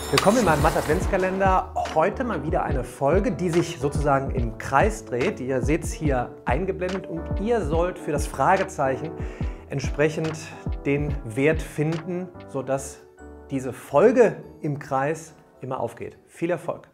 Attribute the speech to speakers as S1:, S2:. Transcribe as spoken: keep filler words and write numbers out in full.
S1: Willkommen in meinem Mathe-Adventskalender. Heute mal wieder eine Folge, die sich sozusagen im Kreis dreht. Ihr seht es hier eingeblendet und ihr sollt für das Fragezeichen entsprechend den Wert finden, sodass diese Folge im Kreis immer aufgeht. Viel Erfolg!